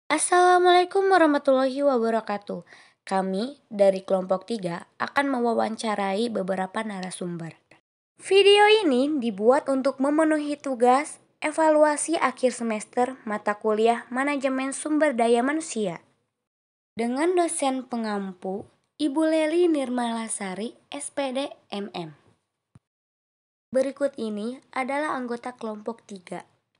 Assalamualaikum warahmatullahi wabarakatuh. Kami dari kelompok 3 akan mewawancarai beberapa narasumber. Video ini dibuat untuk memenuhi tugas evaluasi akhir semester mata kuliah Manajemen Sumber Daya Manusia. Dengan dosen pengampu Ibu Leli Nirmalasari, SPD MM. Berikut ini adalah anggota kelompok 3.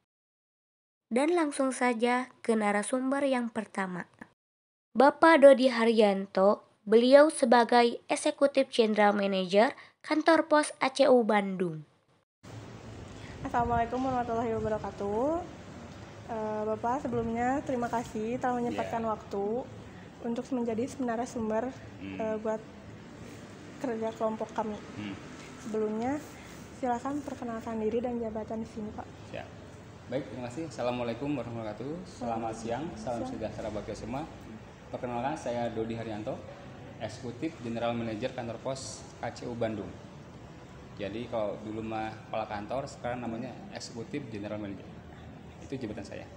Dan langsung saja ke narasumber yang pertama. Bapak Dodi Haryanto, beliau sebagai Eksekutif General Manager Kantor Pos ACU Bandung. Assalamualaikum warahmatullahi wabarakatuh. Bapak, sebelumnya terima kasih telah menyempatkan waktu untuk menjadi narasumber buat kerja kelompok kami. Sebelumnya, silakan perkenalkan diri dan jabatan di sini, Pak. Siap. Baik, terima kasih. Assalamualaikum warahmatullahi wabarakatuh. Selamat siang, salam sejahtera bagi semua. Perkenalkan, saya Dodi Haryanto, Eksekutif General Manager Kantor Pos KCU Bandung. Jadi kalau dulu mah kepala kantor, sekarang namanya Eksekutif General Manager. Itu jabatan saya.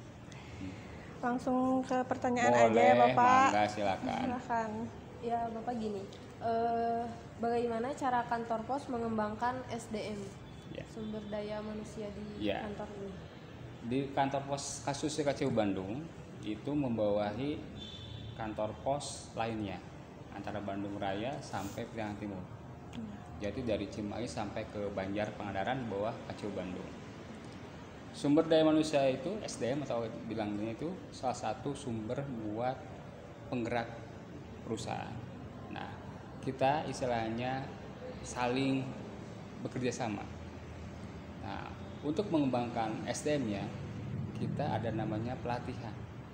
Langsung ke pertanyaan Boleh, aja ya, Bapak. Mangga, silakan. Silakan. Ya, Bapak gini, bagaimana cara kantor pos mengembangkan SDM, Ya. sumber daya manusia di Ya. kantor ini? Di kantor pos kasusnya KCU Bandung itu membawahi kantor pos lainnya antara Bandung Raya sampai Priangan Timur. Jadi dari Cimahi sampai ke Banjar Pangandaran di bawah KCU Bandung. Sumber daya manusia itu SDM atau bilangnya itu salah satu sumber buat penggerak perusahaan. Nah, kita istilahnya saling bekerja sama. Nah, untuk mengembangkan SDM-nya, kita ada namanya pelatihan.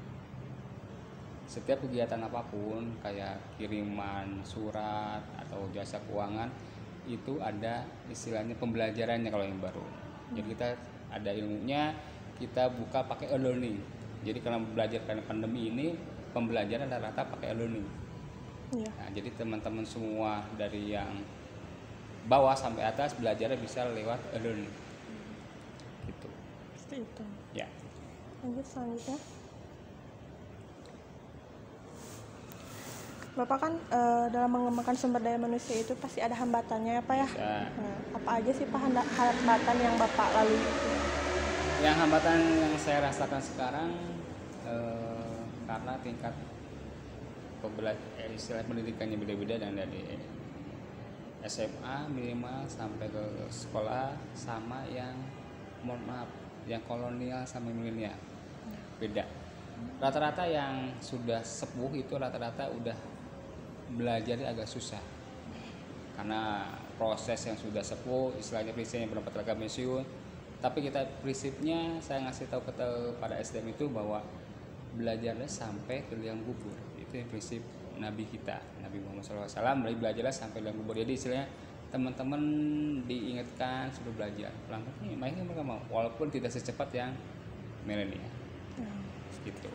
Setiap kegiatan apapun, kayak kiriman surat atau jasa keuangan, itu ada istilahnya pembelajarannya kalau yang baru. Jadi kita ada ilmunya, kita buka pakai e-learning. Jadi karena belajar karena pandemi ini, pembelajaran rata-rata pakai e-learning. Iya. Nah, jadi teman-teman semua dari yang bawah sampai atas belajarnya bisa lewat e-learning. Gitu. Seperti itu. Ya. Lanjut selanjutnya. Bapak kan dalam mengembangkan sumber daya manusia itu pasti ada hambatannya ya, Pak ya? Bisa. Nah, apa aja sih Pak hambatan yang Bapak lalui? Yang hambatan yang saya rasakan sekarang karena tingkat istilah pendidikannya beda-beda dan dari SMA minimal sampai ke sekolah sama yang mohon maaf yang kolonial sama milenial beda. Rata-rata yang sudah sepuh itu rata-rata udah belajarnya agak susah karena proses yang sudah sepuh istilahnya prinsipnya berdapat ragam pensiun. Tapi kita prinsipnya saya ngasih tahu pada SDM itu bahwa belajarnya sampai ke liang kubur. Itu yang prinsip Nabi kita, Nabi Muhammad SAW. Belajarnya sampai liang kubur. Jadi istilahnya teman-teman diingatkan sudah belajar. Pelan-pelan mainnya mereka mau, walaupun tidak secepat yang milenial. Gitu.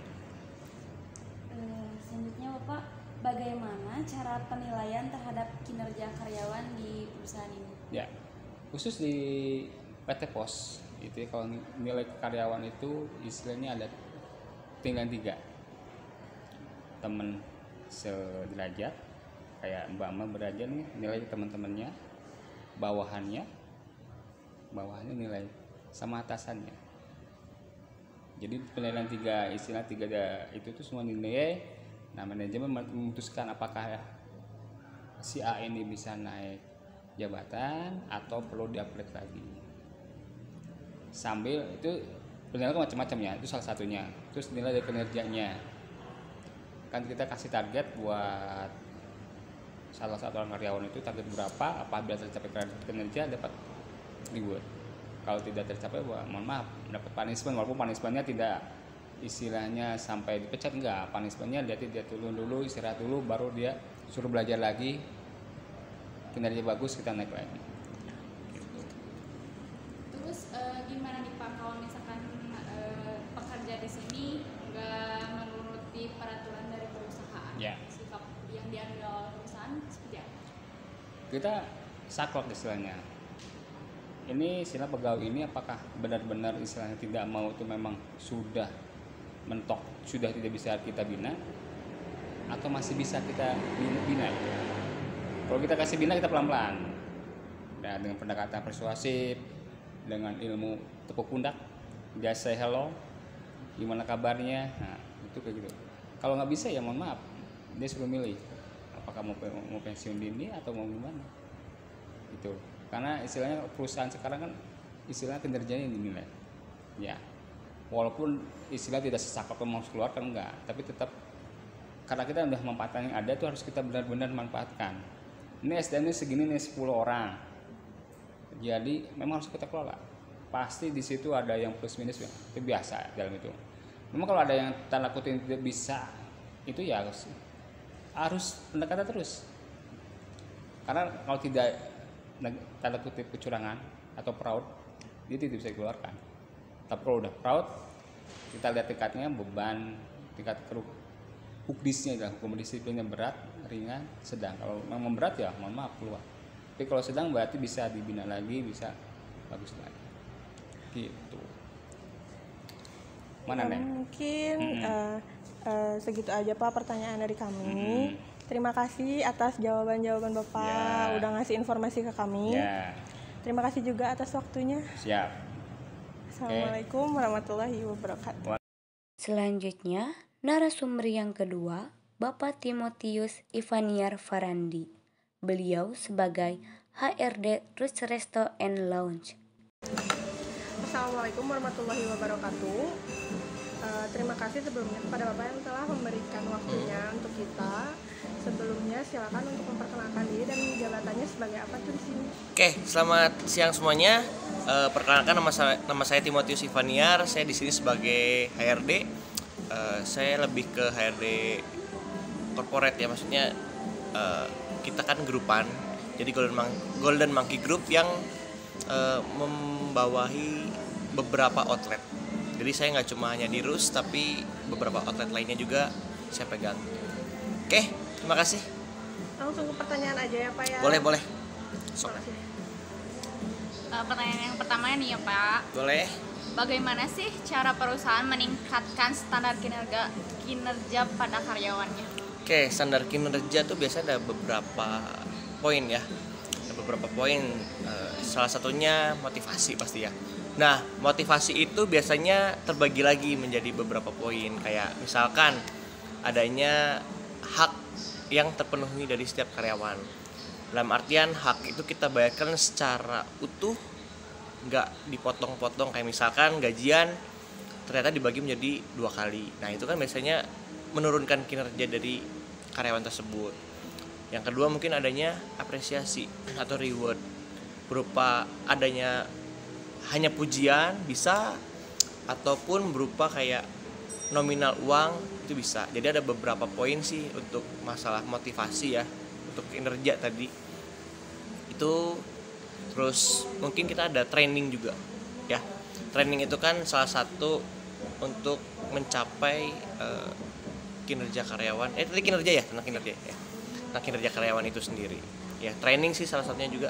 Selanjutnya Bapak, bagaimana cara penilaian terhadap kinerja karyawan di perusahaan ini? Ya, khusus di PT Pos itu kalau nilai karyawan itu istilahnya ada tingkat 3 teman sederajat kayak Mbak beraja nih nilai teman-temannya bawahannya nilai sama atasannya. Jadi penilaian 3 istilah 3 itu tuh semua nilai. Nah, manajemen memutuskan apakah si A ini bisa naik jabatan atau perlu di-upgrade lagi. Sambil itu penilaian macam-macam ya, itu salah satunya. Terus nilai dari kinerjanya. Kan kita kasih target buat salah satu orang karyawan itu target berapa, apabila tercapai kinerja dapat reward. Kalau tidak tercapai, mohon maaf, dapat punishment. Walaupun punishmentnya tidak istilahnya sampai dipecat, enggak. Punishmentnya dia turun dulu, istirahat dulu, baru dia suruh belajar lagi. Kinerja bagus, kita naik lagi. Terus gimana nih Pak kalau misalkan pekerja di sini nggak menuruti peraturan dari perusahaan? Ya. Sikap yang diambil oleh perusahaan seperti apa? Kita saklek istilahnya. Ini istilah pegawai ini apakah benar-benar istilahnya tidak mau itu memang sudah mentok sudah tidak bisa kita bina atau masih bisa kita bina. Kalau kita kasih bina kita pelan-pelan. Nah, dengan pendekatan persuasif, dengan ilmu tepuk pundak, just say hello, gimana kabarnya, nah itu kayak gitu. Kalau nggak bisa ya mohon maaf, dia suruh milih apakah mau pensiun dini atau mau gimana gitu. Karena istilahnya perusahaan sekarang kan istilahnya kinerjanya yang dinilai ya, walaupun istilah tidak sesakap mau keluar kan enggak, tapi tetap karena kita udah memanfaatkan yang ada itu harus kita benar-benar manfaatkan. Ini SDM ini segini nih 10 orang, jadi memang harus kita kelola. Pasti di situ ada yang plus minus ya, itu biasa dalam itu. Memang kalau ada yang tanda kutip tidak bisa, itu ya harus pendekatan terus. Karena kalau tidak tanda kutip kecurangan atau fraud, dia tidak bisa dikeluarkan. Tapi kalau udah fraud, kita lihat tingkatnya, beban, tingkat hukdisnya, hukum disiplinnya berat, ringan, sedang. Kalau memang berat ya mohon maaf keluar. Tapi kalau sedang berarti bisa dibina lagi, bisa bagus lagi. Gitu. Mana Neng? Mungkin segitu aja Pak pertanyaan dari kami. Terima kasih atas jawaban-jawaban Bapak, udah ngasih informasi ke kami. Terima kasih juga atas waktunya. Siap. Assalamualaikum warahmatullahi wabarakatuh. Selanjutnya, narasumber yang kedua, Bapak Timotius Ivaniar Farandi. Beliau sebagai HRD Roots Resto and Lounge. Assalamualaikum warahmatullahi wabarakatuh. Terima kasih sebelumnya kepada Bapak yang telah memberikan waktunya untuk kita. Sebelumnya silakan untuk memperkenalkan diri dan jabatannya sebagai apa tuh di sini. Oke, selamat siang semuanya. Perkenalkan nama saya Timotius Ivaniar. Saya di sini sebagai HRD. Saya lebih ke HRD corporate ya, maksudnya kita kan grupan. Jadi Golden Monkey Group yang membawahi beberapa outlet. Jadi saya nggak cuma hanya di Rus, tapi beberapa outlet lainnya juga saya pegang. Oke, terima kasih. Langsung ke pertanyaan aja ya Pak ya. Boleh. Sok. Pertanyaan yang pertama nih ya Pak. Boleh. Bagaimana sih cara perusahaan meningkatkan standar kinerja pada karyawannya? Oke, standar kinerja tuh biasanya ada beberapa poin ya. Ada beberapa poin. Salah satunya motivasi pasti ya. Nah, motivasi itu biasanya terbagi lagi menjadi beberapa poin. Kayak misalkan adanya hak yang terpenuhi dari setiap karyawan. Dalam artian hak itu kita bayarkan secara utuh, nggak dipotong-potong. Kayak misalkan gajian ternyata dibagi menjadi 2 kali. Nah itu kan biasanya menurunkan kinerja dari karyawan tersebut. Yang kedua mungkin adanya apresiasi atau reward, berupa adanya hanya pujian bisa, ataupun berupa kayak nominal uang itu bisa. Jadi ada beberapa poin sih untuk masalah motivasi ya, untuk kinerja tadi itu. Terus mungkin kita ada training juga ya. Training itu kan salah satu untuk mencapai kinerja karyawan. Tadi kinerja ya, tentang kinerja ya. Tentang kinerja karyawan itu sendiri. Ya, training sih salah satunya juga.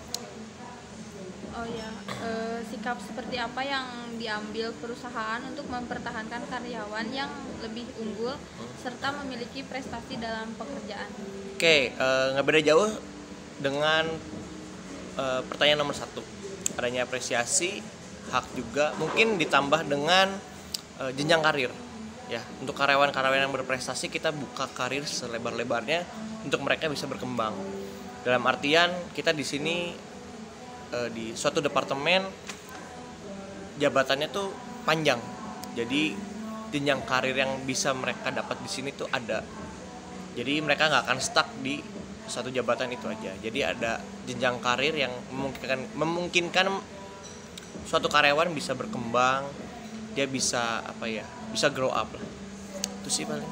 Oh ya, sikap seperti apa yang diambil perusahaan untuk mempertahankan karyawan yang lebih unggul serta memiliki prestasi dalam pekerjaan? Oke, nggak beda jauh dengan pertanyaan nomor 1. Adanya apresiasi, hak juga, mungkin ditambah dengan jenjang karir. Ya, untuk karyawan-karyawan yang berprestasi kita buka karir selebar-lebarnya untuk mereka bisa berkembang. Dalam artian kita di sini di suatu departemen jabatannya tuh panjang. Jadi jenjang karir yang bisa mereka dapat di sini tuh ada. Jadi mereka nggak akan stuck di satu jabatan itu aja. Jadi ada jenjang karir yang memungkinkan suatu karyawan bisa berkembang, dia bisa bisa grow up lah. Itu sih paling.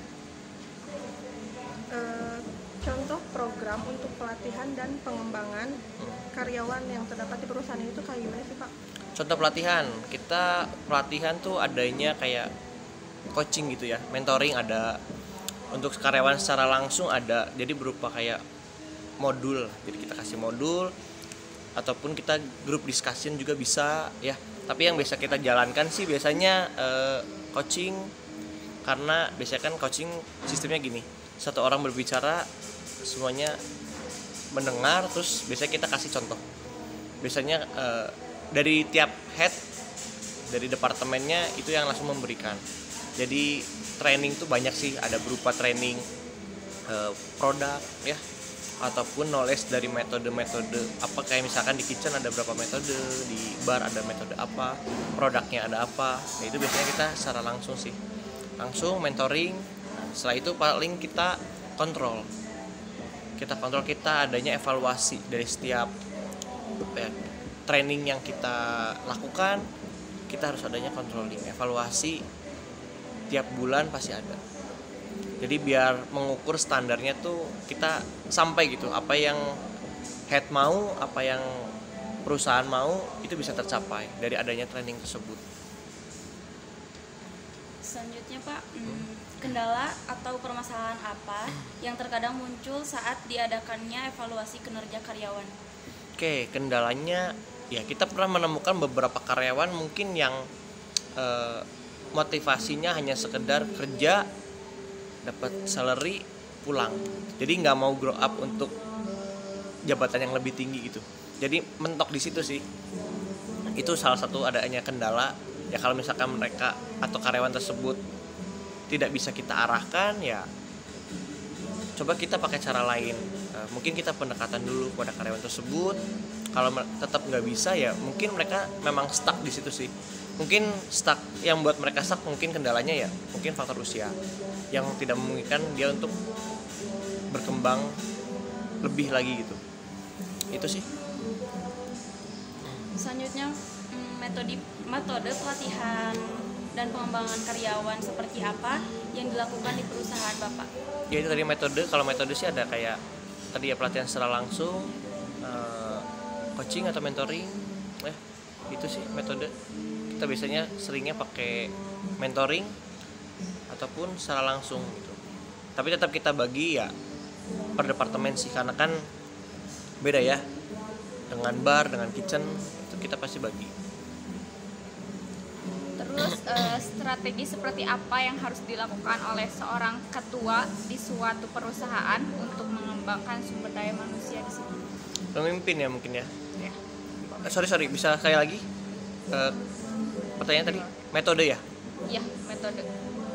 Contoh program untuk pelatihan dan pengembangan karyawan yang terdapat di perusahaan itu kayak gimana sih Pak? Contoh pelatihan tuh adanya kayak coaching gitu ya, mentoring ada. Untuk karyawan secara langsung ada, jadi berupa kayak modul. Jadi kita kasih modul, ataupun kita group discussion juga bisa ya. Tapi yang biasa kita jalankan sih biasanya coaching, karena biasanya kan coaching sistemnya gini, satu orang berbicara semuanya mendengar, terus biasanya kita kasih contoh. Biasanya dari tiap head dari departemennya itu yang langsung memberikan. Jadi training tuh banyak sih, ada berupa training produk ya, ataupun knowledge dari metode-metode apa, kayak misalkan di kitchen ada berapa metode, di bar ada metode apa, produknya ada apa. Nah, itu biasanya kita secara langsung sih, langsung mentoring. Setelah itu paling kita kontrol, kita adanya evaluasi dari setiap training yang kita lakukan. Kita harus adanya controlling, evaluasi tiap bulan pasti ada. Jadi biar mengukur standarnya tuh kita sampai gitu, apa yang head mau, apa yang perusahaan mau, itu bisa tercapai dari adanya training tersebut. Selanjutnya Pak, kendala atau permasalahan apa yang terkadang muncul saat diadakannya evaluasi kinerja karyawan? Oke, kendalanya ya kita pernah menemukan beberapa karyawan mungkin yang motivasinya hanya sekedar kerja, dapat salary, pulang. Jadi nggak mau grow up untuk jabatan yang lebih tinggi gitu. Jadi mentok di situ sih. Itu salah satu adanya kendala. Ya kalau misalkan mereka atau karyawan tersebut tidak bisa kita arahkan, ya coba kita pakai cara lain. Mungkin kita pendekatan dulu pada karyawan tersebut. Kalau tetap nggak bisa, ya mungkin mereka memang stuck di situ sih. Mungkin stuck, yang buat mereka stuck mungkin kendalanya ya mungkin faktor usia yang tidak memungkinkan dia untuk berkembang lebih lagi gitu. Itu sih. Selanjutnya metode pelatihan dan pengembangan karyawan seperti apa yang dilakukan di perusahaan Bapak? Ya itu tadi metode. Kalau metode sih ada kayak tadi ya, pelatihan secara langsung, coaching atau mentoring. Itu sih metode. Kita biasanya seringnya pakai mentoring ataupun secara langsung gitu. Tapi tetap kita bagi ya per departemen sih, karena kan beda ya dengan bar, dengan kitchen, itu kita pasti bagi. Terus strategi seperti apa yang harus dilakukan oleh seorang ketua di suatu perusahaan untuk mengembangkan sumber daya manusia di situ? Pemimpin ya mungkin ya. Sorry bisa sekali lagi pertanyaan tadi, metode ya? Iya, metode.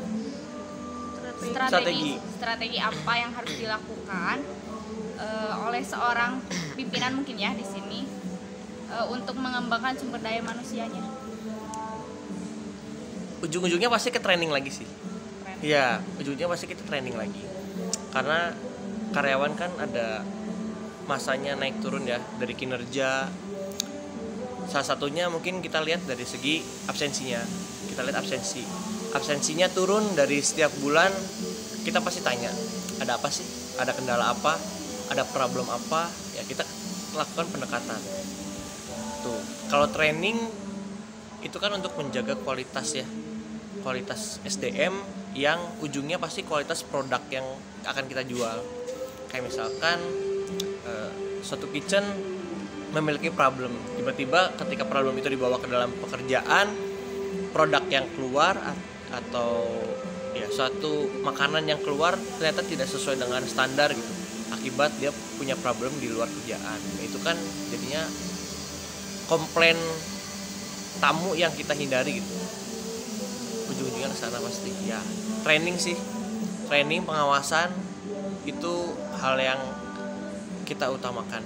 Strategi apa yang harus dilakukan oleh seorang pimpinan mungkin ya di sini untuk mengembangkan sumber daya manusianya? Ujung-ujungnya pasti ke training lagi sih. Iya, ujungnya pasti kita training lagi. Karena karyawan kan ada masanya naik turun ya, dari kinerja. Salah satunya mungkin kita lihat dari segi absensinya. Kita lihat absensinya turun dari setiap bulan. Kita pasti tanya, ada apa sih? Ada kendala apa? Ada problem apa? Ya kita lakukan pendekatan. Tuh, kalau training itu kan untuk menjaga kualitas ya, kualitas SDM yang ujungnya pasti kualitas produk yang akan kita jual. Kayak misalkan suatu kitchen memiliki problem, tiba-tiba ketika problem itu dibawa ke dalam pekerjaan, produk yang keluar atau ya suatu makanan yang keluar ternyata tidak sesuai dengan standar gitu, akibat dia punya problem di luar kerjaan. Itu kan jadinya komplain tamu yang kita hindari gitu. Ujung-ujungnya ke sana pasti ya. Training sih, training, pengawasan itu hal yang kita utamakan.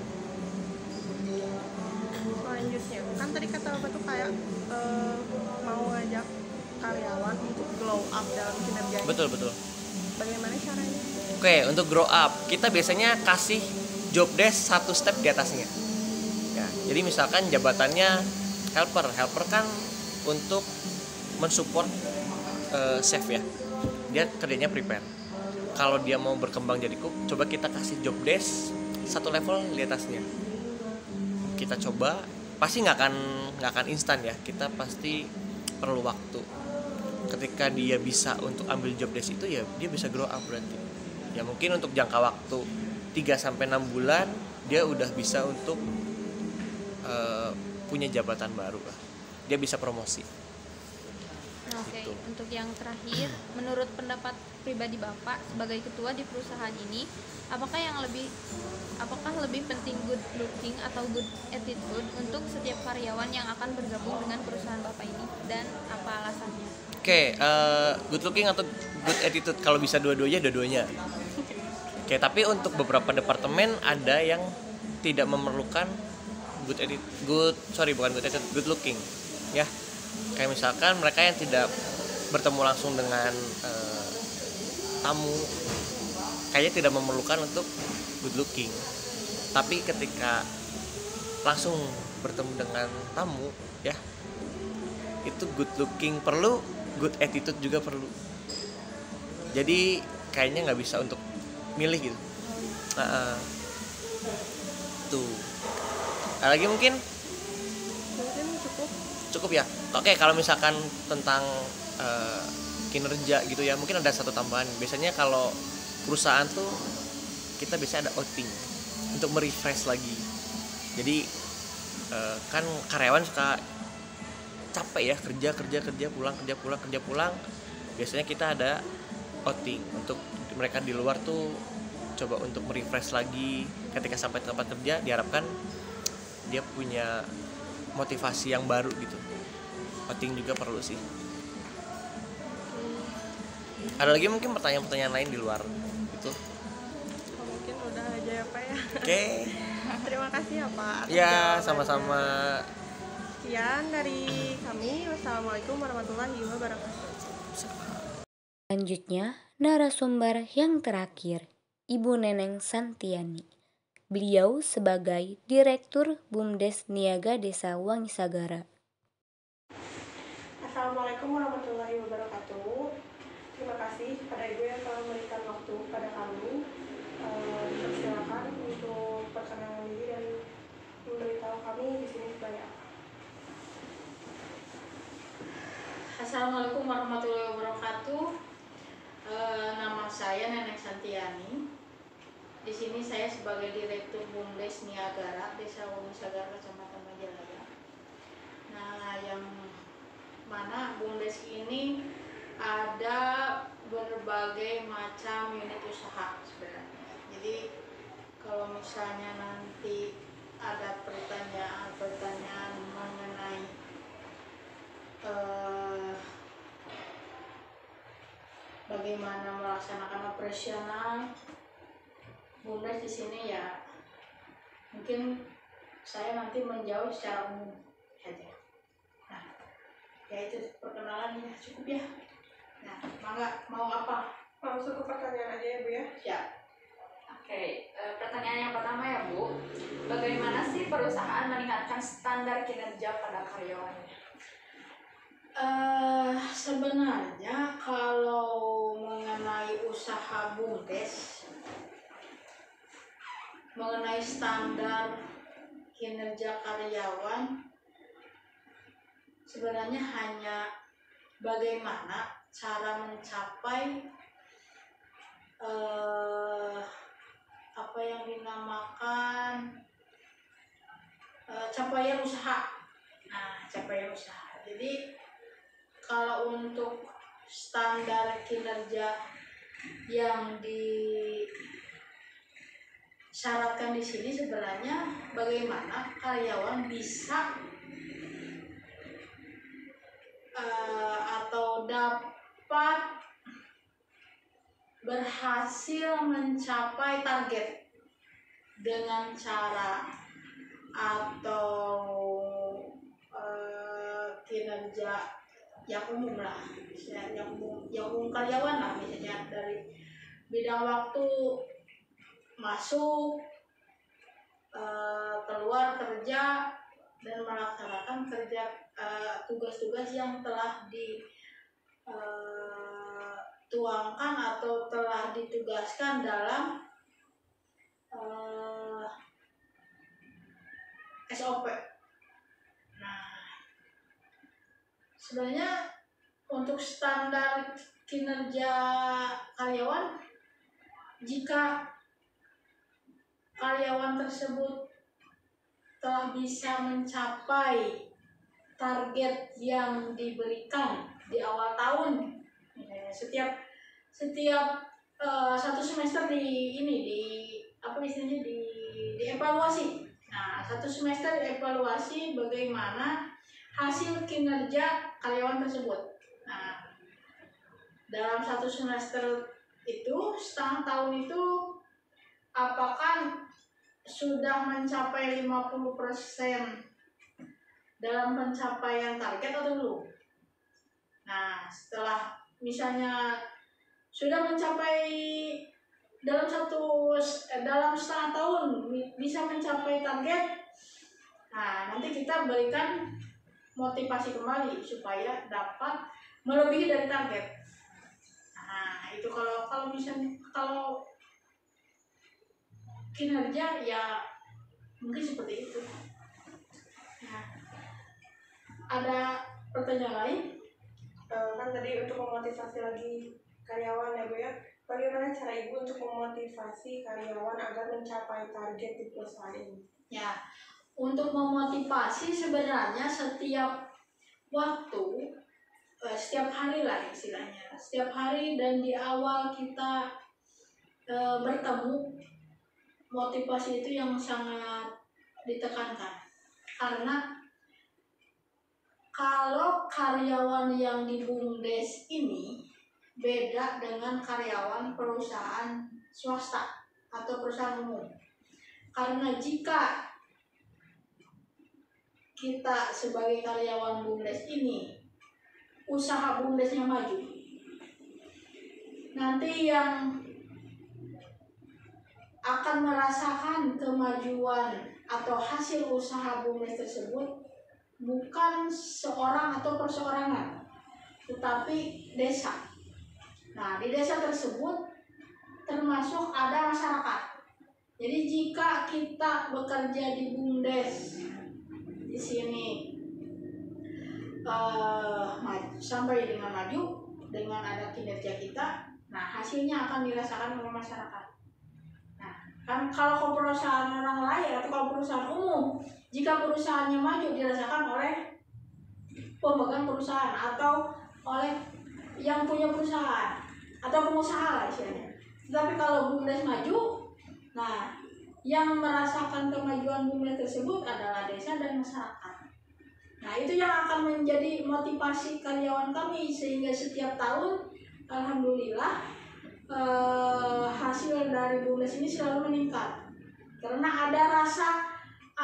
Selanjutnya kan tadi kata Bapak tuh kayak mau ngajak karyawan untuk glow up dalam kinerjanya. Betul. Bagaimana caranya? Oke, untuk grow up kita biasanya kasih job desk satu step di atasnya ya. Jadi misalkan jabatannya helper kan untuk mensupport chef ya, dia kerjanya prepare. Kalau dia mau berkembang jadi cook, coba kita kasih job desk satu level di atasnya. Kita coba, pasti nggak akan instan ya, kita pasti perlu waktu. Ketika dia bisa untuk ambil job desk itu ya dia bisa grow up berarti. Ya mungkin untuk jangka waktu 3-6 bulan dia udah bisa untuk punya jabatan baru lah. Dia bisa promosi. Oke, Gitu. untuk yang terakhir, menurut pendapat pribadi Bapak sebagai ketua di perusahaan ini, apakah lebih penting good looking atau good attitude untuk setiap karyawan yang akan bergabung dengan perusahaan Bapak ini, dan apa alasannya? Oke, good looking atau good attitude, kalau bisa dua-duanya. Oke, tapi untuk beberapa departemen ada yang tidak memerlukan good looking, ya. Kayak misalkan mereka yang tidak bertemu langsung dengan tamu, kayaknya tidak memerlukan untuk good looking. Tapi ketika langsung bertemu dengan tamu, ya, itu good looking perlu, good attitude juga perlu. Jadi kayaknya nggak bisa untuk milih gitu. Tuh. Ada lagi mungkin cukup ya. Oke, kalau misalkan tentang kinerja gitu ya, mungkin ada satu tambahan. Biasanya kalau perusahaan tuh kita biasanya ada outing untuk merefresh lagi. Jadi kan karyawan suka capek ya, kerja pulang. Biasanya kita ada outing untuk mereka di luar tuh, coba untuk merefresh lagi. Ketika sampai tempat kerja diharapkan dia punya motivasi yang baru gitu. Outing juga perlu sih. Ada lagi mungkin pertanyaan-pertanyaan lain di luar itu? Mungkin udah aja ya Pak ya. Oke. Terima kasih ya Pak atas Ya, jawabannya. sama-sama. Sekian dari kami. Wassalamualaikum warahmatullahi wabarakatuh. Selanjutnya, narasumber yang terakhir, Ibu Neneng Santiani. Beliau sebagai Direktur BUMDes Niaga Desa Wangisagara. Assalamualaikum warahmatullahi wabarakatuh. Terima kasih kepada Ibu yang telah memberikan waktu kepada kami. Silakan untuk perkenalan diri dan memberitahu kami di sini sebanyak. Assalamualaikum warahmatullahi wabarakatuh. Nama saya Neneng Santiani. Di sini saya sebagai Direktur BUMDes Niagara Desa Wangisagara Kecamatan Majalaya. Nah, yang mana BUMDes ini ada berbagai macam unit usaha sebenarnya. Jadi kalau misalnya nanti ada pertanyaan mengenai bagaimana melaksanakan operasional BUMDes di sini, ya mungkin saya nanti menjawab secara umum saja. Nah, ya itu perkenalan ya, cukup ya. Nah, mangga mau apa? Langsung ke pertanyaan aja ya Bu ya. Siap. Oke, pertanyaan yang pertama ya Bu, bagaimana sih perusahaan meningkatkan standar kinerja pada karyawannya? Sebenarnya kalau mengenai usaha BUMDes, mengenai standar kinerja karyawan, sebenarnya hanya bagaimana cara mencapai apa yang dinamakan capaian usaha. Nah, capaian usaha. Jadi kalau untuk standar kinerja yang disyaratkan di sini sebenarnya bagaimana karyawan bisa atau dapat berhasil mencapai target dengan cara atau kinerja yang umum lah, misalnya yang umum karyawan lah, misalnya dari bidang waktu masuk, keluar kerja, dan melaksanakan tugas-tugas yang telah dituangkan atau telah ditugaskan dalam SOP. Nah, sebenarnya untuk standar kinerja karyawan, jika karyawan tersebut telah bisa mencapai target yang diberikan di awal tahun. Misalnya setiap satu semester di apa istilahnya dievaluasi. Nah, satu semester dievaluasi bagaimana hasil kinerja karyawan tersebut. Nah, dalam satu semester itu, setengah tahun itu, apakah sudah mencapai 50% dalam pencapaian target atau belum? Nah, setelah misalnya sudah mencapai dalam setengah tahun bisa mencapai target, nah nanti kita berikan motivasi kembali supaya dapat melebihi dari target. Nah, itu kalau misalnya kalau kinerja ya mungkin seperti itu. Nah, ada pertanyaan lain? Kan tadi untuk memotivasi lagi karyawan ya Bu ya, bagaimana cara Ibu untuk memotivasi karyawan agar mencapai target di perusahaan ini? Ya, untuk memotivasi sebenarnya setiap waktu, setiap hari lah istilahnya, setiap hari dan di awal kita bertemu, motivasi itu yang sangat ditekankan. Karena kalau karyawan yang di BUMDes ini beda dengan karyawan perusahaan swasta atau perusahaan umum. Karena jika kita sebagai karyawan BUMDes ini, usaha BUMDesnya maju, nanti yang akan merasakan kemajuan atau hasil usaha BUMDes tersebut bukan seorang atau perseorangan, tetapi desa. Nah, di desa tersebut termasuk ada masyarakat. Jadi jika kita bekerja di BUMDes di sini sampai dengan maju dengan ada kinerja kita, nah hasilnya akan dirasakan oleh masyarakat. Nah, kan kalau perusahaan orang lain atau kalau perusahaan umum, jika perusahaannya maju dirasakan oleh pemegang perusahaan atau oleh yang punya perusahaan atau pengusaha lah istilahnya. Tetapi kalau BUMDes maju, nah yang merasakan kemajuan BUMDes tersebut adalah desa dan masyarakat. Nah, itu yang akan menjadi motivasi karyawan kami sehingga setiap tahun alhamdulillah hasil dari BUMDes ini selalu meningkat. Karena ada rasa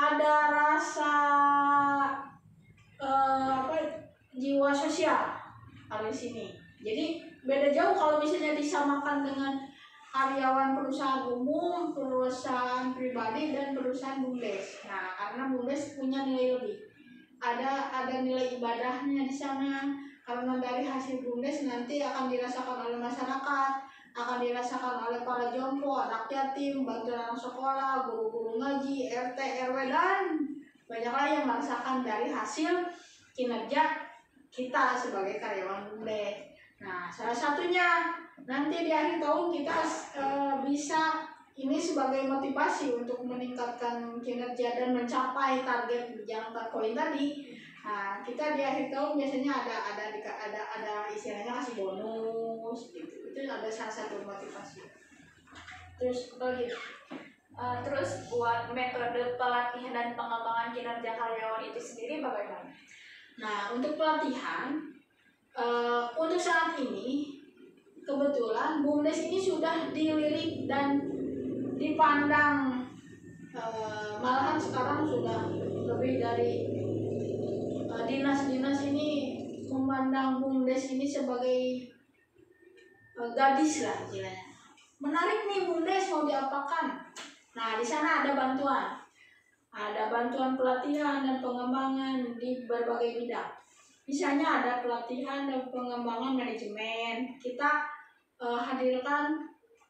jiwa sosial kalau di sini. Jadi beda jauh kalau misalnya disamakan dengan karyawan perusahaan umum, perusahaan pribadi dan perusahaan BUMDes. Nah, karena BUMDes punya nilai lebih. Ada nilai ibadahnya di sana. Karena dari hasil BUMDes nanti akan dirasakan oleh masyarakat, akan dirasakan oleh para jompo, anak yatim, bantuan anak sekolah, guru-guru ngaji, RT, RW, dan banyaklah yang merasakan dari hasil kinerja kita sebagai karyawan BUMDes. Nah, salah satunya nanti di akhir tahun kita bisa ini sebagai motivasi untuk meningkatkan kinerja dan mencapai target yang 4 poin tadi. Nah, kita di akhir tahun biasanya ada istilahnya kasih bonus gitu. Itu ada salah satu motivasi. Terus lagi. Terus buat metode pelatihan dan pengembangan kinerja karyawan itu sendiri bagaimana? Nah, untuk pelatihan, untuk saat ini kebetulan BUMDes ini sudah dilirik dan dipandang, malahan sekarang sudah lebih dari dinas-dinas ini memandang BUMDes ini sebagai gadis lah istilahnya. Menarik nih BUMDes, mau diapakan? Nah, di sana ada bantuan pelatihan dan pengembangan di berbagai bidang. Misalnya ada pelatihan dan pengembangan manajemen. Kita hadirkan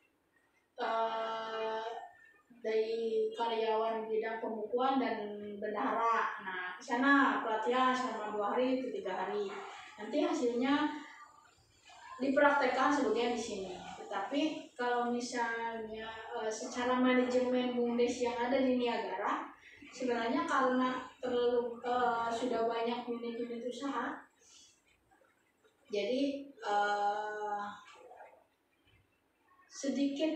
dari karyawan bidang pembukuan dan bendahara. Nah, di sana pelatihan selama 2 hari ke 3 hari. Nanti hasilnya dipraktekkan sebagainya di sini. Tetapi kalau misalnya secara manajemen BUMDes yang ada di Niagara, sebenarnya karena terlalu sudah banyak unit-unit usaha, Jadi sedikit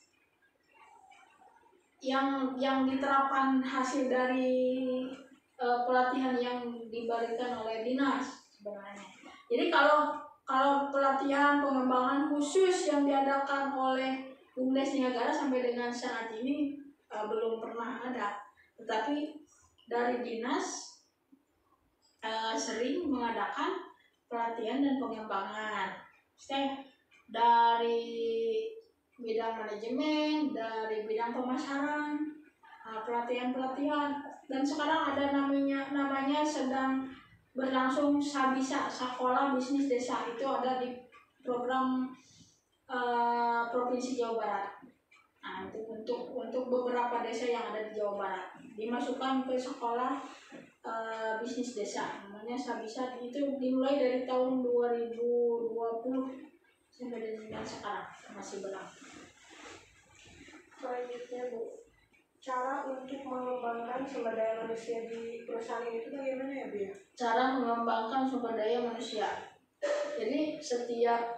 yang diterapkan hasil dari pelatihan yang diberikan oleh dinas sebenarnya. Jadi kalau pelatihan pengembangan khusus yang diadakan oleh BUMDes Niagara sampai dengan saat ini belum pernah ada. Tetapi dari dinas sering mengadakan pelatihan dan pengembangan. Dari bidang manajemen, dari bidang pemasaran, pelatihan-pelatihan, dan sekarang ada namanya sedang berlangsung Sabisa, Sekolah Bisnis Desa. Itu ada di program Provinsi Jawa Barat. Nah, itu untuk beberapa desa yang ada di Jawa Barat dimasukkan ke sekolah bisnis desa, namanya Sabisa. Itu dimulai dari tahun 2020 sampai dengan sekarang masih berlangsung. Selanjutnya Bu, cara untuk mengembangkan sumber daya manusia di perusahaan itu bagaimana ya Bu? Cara mengembangkan sumber daya manusia. Jadi setiap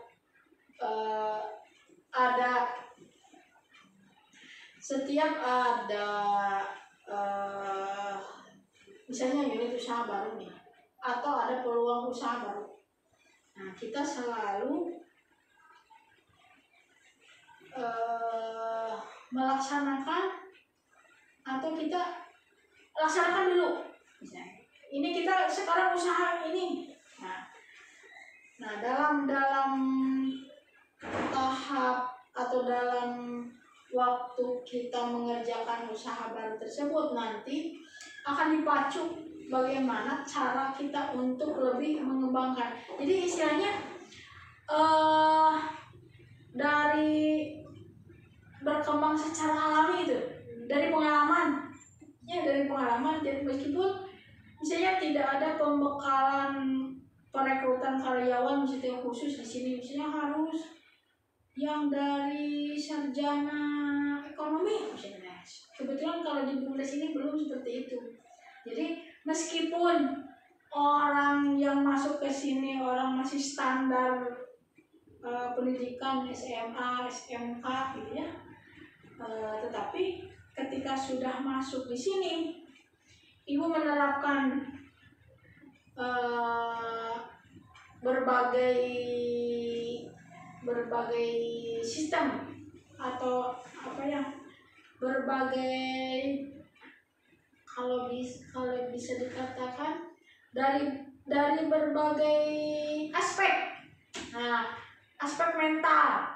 ada misalnya unit usaha baru nih, atau ada peluang usaha baru. Nah, kita selalu melaksanakan atau kita laksanakan dulu. Misalnya, ini kita sekarang usaha ini. Nah, dalam tahap atau dalam waktu kita mengerjakan usaha baru tersebut, nanti akan dipacu bagaimana cara kita untuk lebih mengembangkan. Jadi istilahnya dari berkembang secara alami itu, dari pengalaman. Jadi meskipun misalnya tidak ada pembekalan perekrutan karyawan misalnya khusus di sini, misalnya harus yang dari sarjana ekonomi misalnya. Kebetulan kalau di BUMDes ini belum seperti itu. Jadi meskipun orang yang masuk ke sini orang masih standar pendidikan SMA, SMK gitu ya, tetapi ketika sudah masuk di sini, Ibu menerapkan berbagai sistem atau berbagai kalau bisa dikatakan dari berbagai aspek. Nah, aspek mental.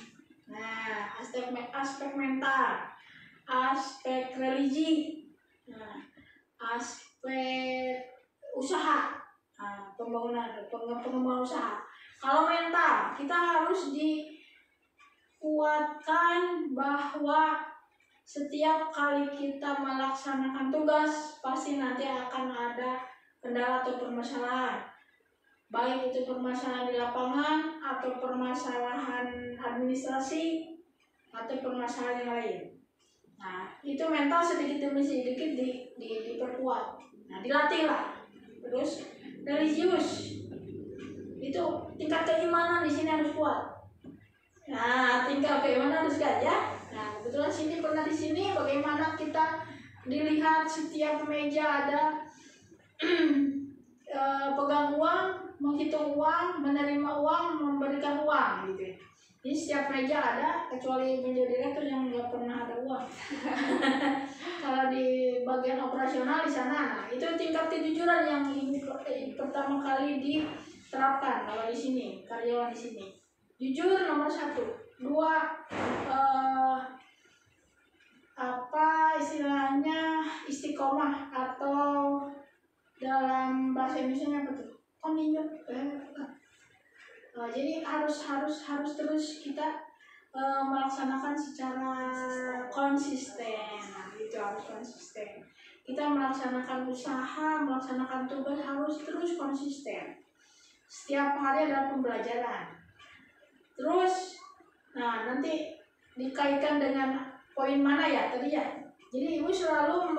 Aspek mental, aspek religi, aspek usaha, pengembangan usaha. Kalau mental, kita harus dikuatkan bahwa setiap kali kita melaksanakan tugas pasti nanti akan ada kendala atau permasalahan, baik itu permasalahan di lapangan atau permasalahan administrasi atau permasalahan yang lain. Nah, itu mental sedikit demi sedikit diperkuat. Nah, dilatih lah. Terus religius, itu tingkat keimanan di sini harus kuat. Nah, tingkat keimanan harus kuat ya. Nah, kebetulan sini pernah di sini bagaimana kita dilihat setiap meja ada pegang uang, menghitung uang, menerima uang, memberikan uang gitu. Jadi setiap meja ada, kecuali meja direktur yang nggak pernah ada uang. Kalau di bagian operasional di sana, nah, itu tingkat kejujuran yang pertama kali diterapkan kalau di sini, karyawan di sini. Jujur nomor 1, 2, istilahnya istiqomah atau dalam bahasa Indonesia apa tuh? Kontinu. Jadi harus terus kita melaksanakan secara konsisten. Nah, itu harus konsisten. Kita melaksanakan usaha, melaksanakan tugas harus terus konsisten. Setiap hari ada pembelajaran. Terus, nah nanti dikaitkan dengan poin mana ya tadi ya. Jadi Ibu selalu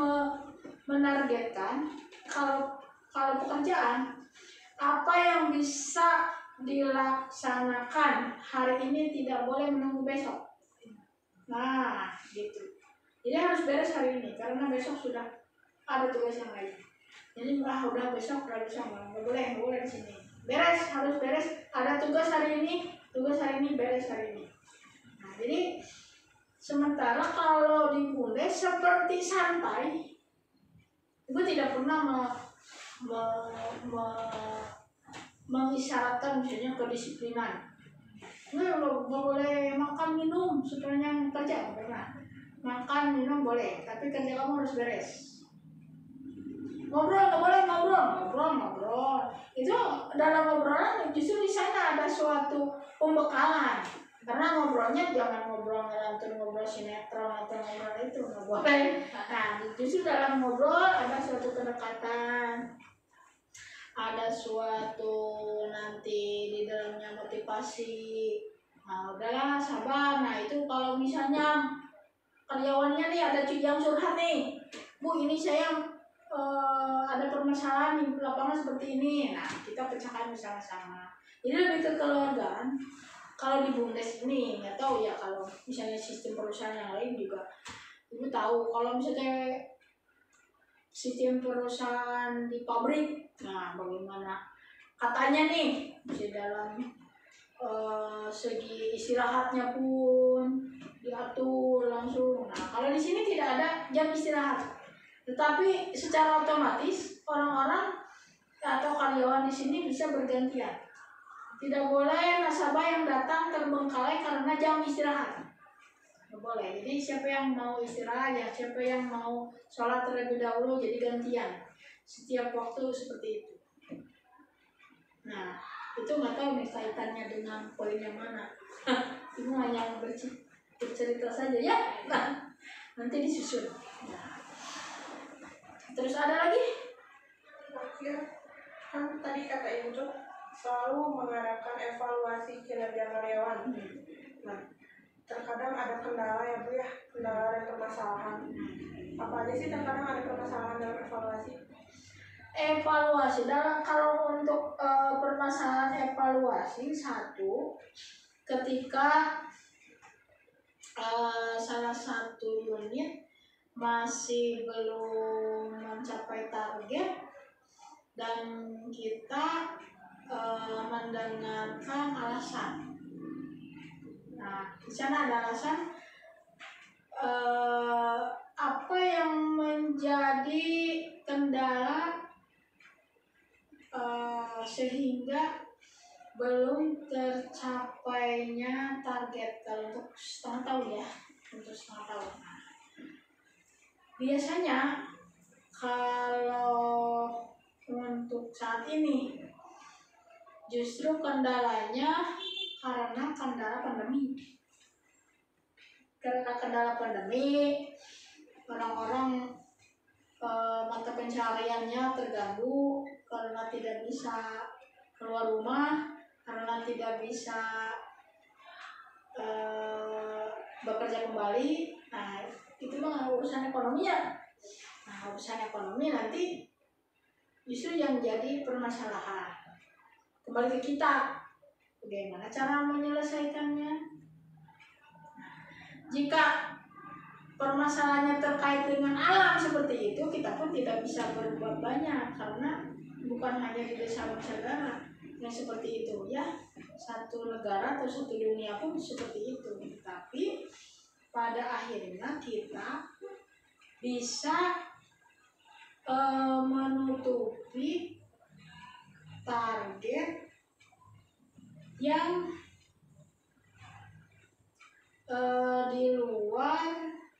menargetkan kalau pekerjaan apa yang bisa dilaksanakan hari ini tidak boleh menunggu besok. Nah, gitu. Jadi harus beres hari ini karena besok sudah ada tugas yang lain. Jadi udah besok nggak boleh di sini. Beres, harus beres. Ada tugas hari ini beres hari ini. Nah, jadi sementara kalau di Bundes seperti santai, Ibu tidak pernah mengisyaratkan misalnya kedisiplinan. Nggak boleh makan minum sepanjang kerja, pernah. Makan minum boleh, tapi kerja kamu harus beres. Ngobrol nggak boleh, ngobrol. Itu dalam obrolan justru di sana ada suatu pembekalan. Karena ngobrolnya jangan ngobrol ngelantur, ngobrol sinetron atau ngobrol itu nggak boleh. Nah, justru dalam ngobrol ada suatu kedekatan, ada suatu nanti di dalamnya motivasi. Nah, udahlah sabar. Nah, itu kalau misalnya karyawannya nih ada yang curhat nih, Bu ini saya ada permasalahan di lapangan seperti ini. Nah, kita pecahkan bersama-sama. Jadi lebih kekeluargaan. Kalau di Bundes ini nggak tahu ya, kalau misalnya sistem perusahaan yang lain juga Ibu tahu. Kalau misalnya sistem perusahaan di pabrik, nah bagaimana katanya nih di dalam segi istirahatnya pun diatur langsung. Nah, kalau di sini tidak ada jam istirahat, tetapi secara otomatis orang-orang atau karyawan di sini bisa bergantian. Tidak boleh nasabah yang datang terbengkalai karena jam istirahat. Tidak boleh. Jadi siapa yang mau istirahat ya, siapa yang mau sholat terlebih dahulu jadi gantian. Setiap waktu seperti itu. Nah, itu nggak tahu nih kaitannya dengan poin yang mana. Ibu hanya bercerita saja ya. Nah, nanti disusun. Nah. Terus ada lagi? Kan tadi kata Ibu tuh selalu mengadakan evaluasi kinerja karyawan. Nah, terkadang ada kendala ya Bu ya, kendala dan permasalahan. Apa aja sih terkadang ada permasalahan dalam evaluasi? Evaluasi kalau untuk permasalahan evaluasi, satu, ketika salah satu unit masih belum mencapai target dan kita mendengarkan alasan. Nah, di sana ada alasan apa yang menjadi kendala sehingga belum tercapainya target. Kalau untuk setengah tahun ya, untuk setengah tahun. Nah, biasanya kalau untuk saat ini justru kendalanya karena kendala pandemi. Karena kendala pandemi, orang-orang mata pencariannya terganggu karena tidak bisa keluar rumah, karena tidak bisa bekerja kembali. Nah, itu mah urusan ekonomi ya. Nah, urusan ekonomi nanti justru yang jadi permasalahan. Kembali ke kita, bagaimana cara menyelesaikannya. Jika permasalahannya terkait dengan alam seperti itu, kita pun tidak bisa berbuat banyak karena bukan hanya di desa Masyagara yang seperti itu ya, satu negara atau satu dunia pun seperti itu. Tapi pada akhirnya kita bisa menutupi target yang di luar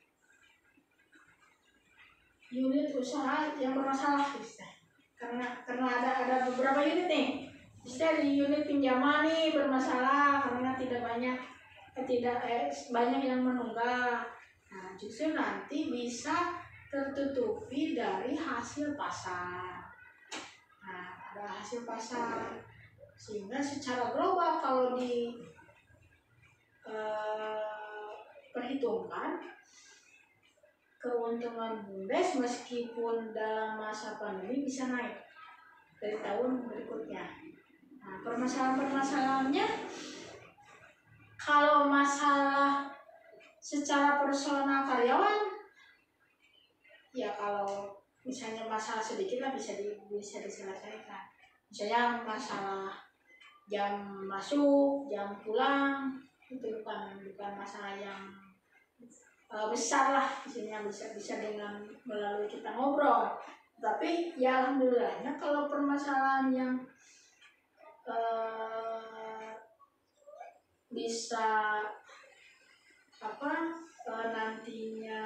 unit usaha yang bermasalah, karena ada beberapa unit nih, misalnya di unit pinjaman nih bermasalah karena banyak yang menunggak. Nah, justru nanti bisa tertutupi dari hasil pasar. Nah, ada hasil pasar sehingga secara global kalau perhitungkan keuntungan Bundes meskipun dalam masa pandemi bisa naik dari tahun berikutnya. Nah, Nah, permasalahan-permasalahannya, kalau masalah secara personal karyawan, ya kalau misalnya masalah sedikit lah bisa diselesaikan. Misalnya masalah jam masuk, jam pulang, itu bukan masalah yang besar lah, misalnya bisa dengan melalui kita ngobrol. Tapi ya alhamdulillahnya kalau permasalahan yang bisa nantinya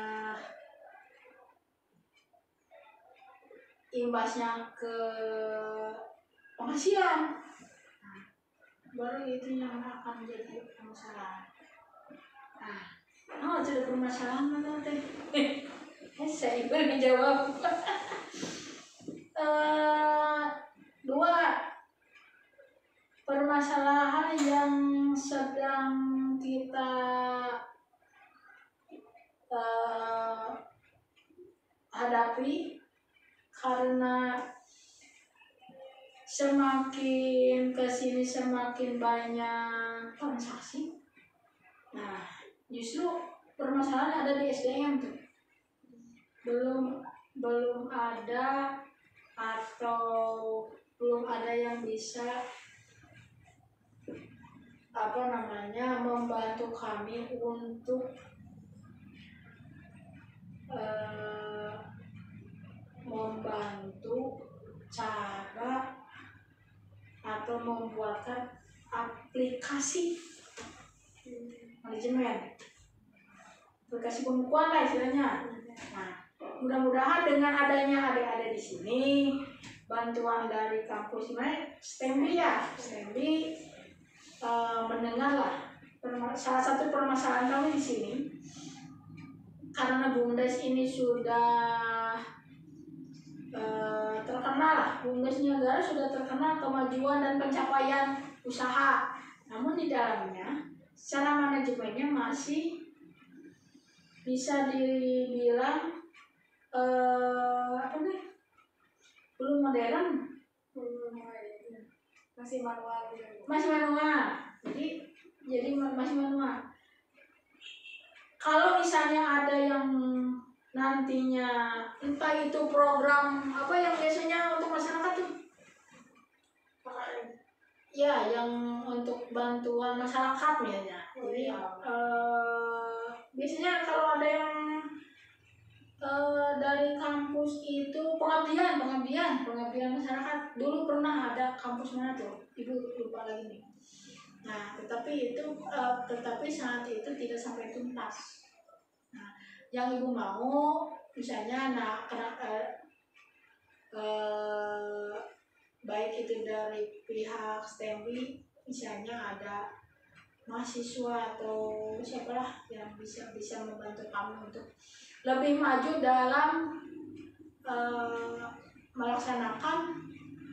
imbasnya ke penghasilan, nah, baru itu yang akan jadi permasalahan. Nah, jadi permasalahan mana teh? Saya belum jawab. Dua permasalahan yang sedang kita hadapi karena semakin kesini semakin banyak transaksi. Nah, justru permasalahan ada di SDM tuh. Belum ada atau belum ada yang bisa membantu kami untuk membantu cara atau membuatkan aplikasi manajemen, aplikasi pembukuan lah istilahnya. Nah, mudah-mudahan dengan adanya adik-adik di sini, bantuan dari kampus STEMBI mendengarlah salah satu permasalahan kami di sini, karena BUMDes ini sudah terkenal, BUMDes Niagara sudah terkenal kemajuan dan pencapaian usaha. Namun di dalamnya secara manajemennya masih bisa dibilang belum modern, masih manual. Jadi masih manual. Kalau misalnya ada yang nantinya entah itu program yang biasanya untuk masyarakat tuh, ya yang untuk bantuan masyarakat misalnya. Jadi biasanya kalau ada yang dari kampus itu pengabdian masyarakat, dulu pernah ada kampus mana tuh, ibu lupa lagi nih. Nah, tetapi saat itu tidak sampai tuntas. Nah, yang ibu mau misalnya, baik itu dari pihak STEMBI, misalnya ada mahasiswa atau siapalah yang bisa membantu kami untuk lebih maju dalam melaksanakan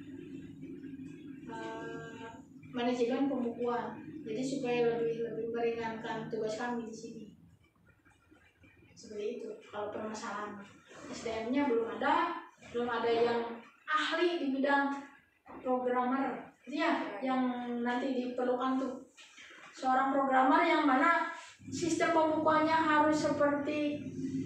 manajemen pembukuan. Jadi supaya lebih meringankan tugas kami di sini. Seperti itu. Kalau permasalahan SDM-nya belum ada yang ahli di bidang programmer. Ya, yang nanti diperlukan tuh seorang programmer yang mana sistem pembukuannya harus seperti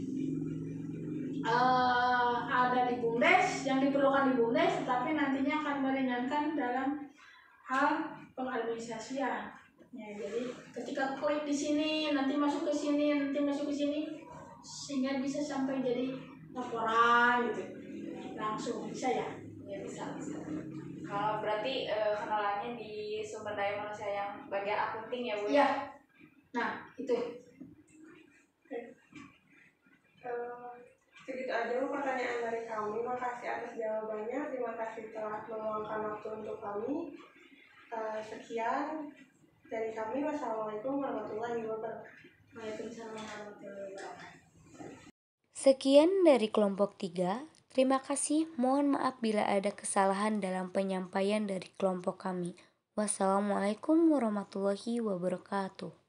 ada di BUMDes, yang diperlukan di BUMDes, tetapi nantinya akan meringankan dalam hal pengadministrasian. Ya, jadi ketika klik di sini, nanti masuk ke sini, sehingga bisa sampai jadi laporan gitu. Langsung bisa ya? Ya bisa. Kalau berarti kenalannya di sumber daya manusia yang bagian akunting ya Bu? Iya. Nah, itu. Segitu aja Bu pertanyaan dari kami. Makasih atas jawabannya. Terima kasih telah meluangkan waktu untuk kami. Sekian dari kami. Wassalamualaikum warahmatullahi wabarakatuh. Waalaikumsalam warahmatullahi wabarakatuh. Sekian dari kelompok 3. Terima kasih. Mohon maaf bila ada kesalahan dalam penyampaian dari kelompok kami. Wassalamualaikum warahmatullahi wabarakatuh.